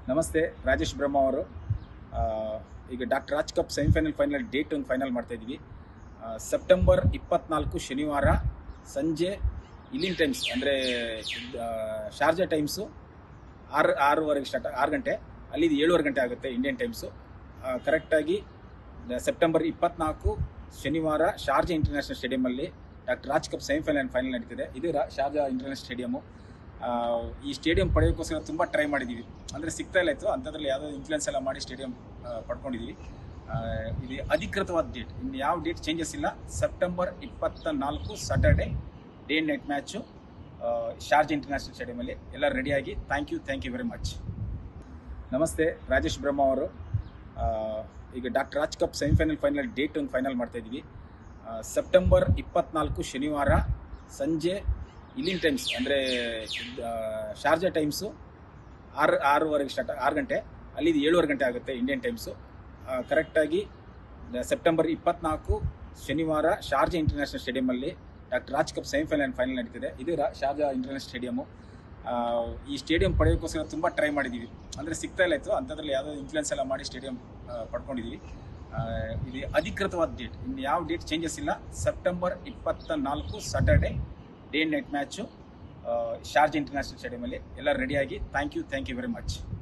ನಮಸ್ತೆ ರಾಜೇಶ್ ಬ್ರಹ್ಮ ಅವರು ಈಗ doctor Raj cup semifinal final date ಒಂದು ಫೈನಲ್ ಮಾಡ್ತಾ ಇದ್ದೀವಿ. ಸೆಪ್ಟೆಂಬರ್ 24 ಶನಿವಾರ ಸಂಜೆ ಇಲ್ಲಿನ ಟೈಮ್ಸ್ ಅಂದರೆ ಶಾರ್ಜಾ ಟೈಮ್ಸು 6:30 ಸ್ಟಾರ್ಟ್, 6 ಗಂಟೆ, ಅಲ್ಲಿದು 7:30 ಗಂಟೆ ಆಗುತ್ತೆ ಇಂಡಿಯನ್ ಟೈಮ್ಸು. ಕರೆಕ್ಟಾಗಿ ಸೆಪ್ಟೆಂಬರ್ 24 ಶನಿವಾರ ಶಾರ್ಜಾ ಇಂಟರ್ನ್ಯಾಷನಲ್ ಸ್ಟೇಡಿಯಮಲ್ಲಿ doctor Raj cup semifinal final ನಡೀತಿದೆ. ಇದು ಶಾರ್ಜಾ ಇಂಟರ್ನ್ಯಾಷನಲ್ ಸ್ಟೇಡಿಯಮು. ಈ ಸ್ಟೇಡಿಯಂ ಪಡೆಯೋಕ್ಕೋಸ್ಕರ ತುಂಬ ಟ್ರೈ ಮಾಡಿದ್ದೀವಿ, ಅಂದರೆ ಸಿಗ್ತಾ ಇಲ್ಲ ಇತ್ತು. ಅಂಥದ್ರಲ್ಲಿ ಯಾವುದೋ ಇನ್ಫ್ಲುಯೆನ್ಸ್ ಎಲ್ಲ ಮಾಡಿ ಸ್ಟೇಡಿಯಂ ಪಡ್ಕೊಂಡಿದ್ದೀವಿ. ಇದು ಅಧಿಕೃತವಾದ ಡೇಟ್, ಇನ್ನು ಯಾವ ಡೇಟ್ ಚೇಂಜಸ್ ಇಲ್ಲ. September 24 Saturday day and night match Sharjah international ಸ್ಟೇಡಿಯಮಲ್ಲಿ. ಎಲ್ಲ ರೆಡಿಯಾಗಿ. Thank you very much. ನಮಸ್ತೆ ರಾಜೇಶ್ ಬ್ರಹ್ಮ ಅವರು ಈಗ doctor Raj cup semifinal final date ಒಂದು ಫೈನಲ್ ಮಾಡ್ತಾ ಇದ್ದೀವಿ. ಸೆಪ್ಟೆಂಬರ್ 24 ಶನಿವಾರ ಸಂಜೆ ಇಲ್ಲಿನ ಟೈಮ್ಸ್ ಅಂದರೆ ಶಾರ್ಜಾ ಟೈಮ್ಸು 6:30 ಸ್ಟಾರ್ಟ್, 6 ಗಂಟೆ, ಅಲ್ಲಿದು 7:30 ಗಂಟೆ ಆಗುತ್ತೆ ಇಂಡಿಯನ್ ಟೈಮ್ಸು. ಕರೆಕ್ಟಾಗಿ ಸೆಪ್ಟೆಂಬರ್ 24 ಶನಿವಾರ ಶಾರ್ಜಾ ಇಂಟರ್ನ್ಯಾಷನಲ್ ಸ್ಟೇಡಿಯಮಲ್ಲಿ doctor Raj cup semifinal final ನಡೀತಿದೆ. ಇದು ಶಾರ್ಜಾ ಇಂಟರ್ನ್ಯಾಷನಲ್ ಸ್ಟೇಡಿಯಮು. ಈ ಸ್ಟೇಡಿಯಂ ಪಡೆಯೋಕ್ಕೋಸ್ಕರ ತುಂಬ ಟ್ರೈ ಮಾಡಿದ್ದೀವಿ, ಅಂದರೆ ಸಿಗ್ತಾ ಇಲ್ಲ ಇತ್ತು. ಅಂಥದ್ರಲ್ಲಿ ಯಾವುದೋ ಇನ್ಫ್ಲುಯೆನ್ಸ್ ಎಲ್ಲ ಮಾಡಿ ಸ್ಟೇಡಿಯಂ ಪಡ್ಕೊಂಡಿದ್ದೀವಿ. ಇದು ಅಧಿಕೃತವಾದ ಡೇಟ್, ಇನ್ನು ಯಾವ ಡೇಟ್ ಚೇಂಜಸ್ ಇಲ್ಲ. September 24 Saturday day and night match Sharjah international ಸ್ಟೇಡಿಯಮಲ್ಲಿ. ಎಲ್ಲ ರೆಡಿಯಾಗಿ. Thank you very much.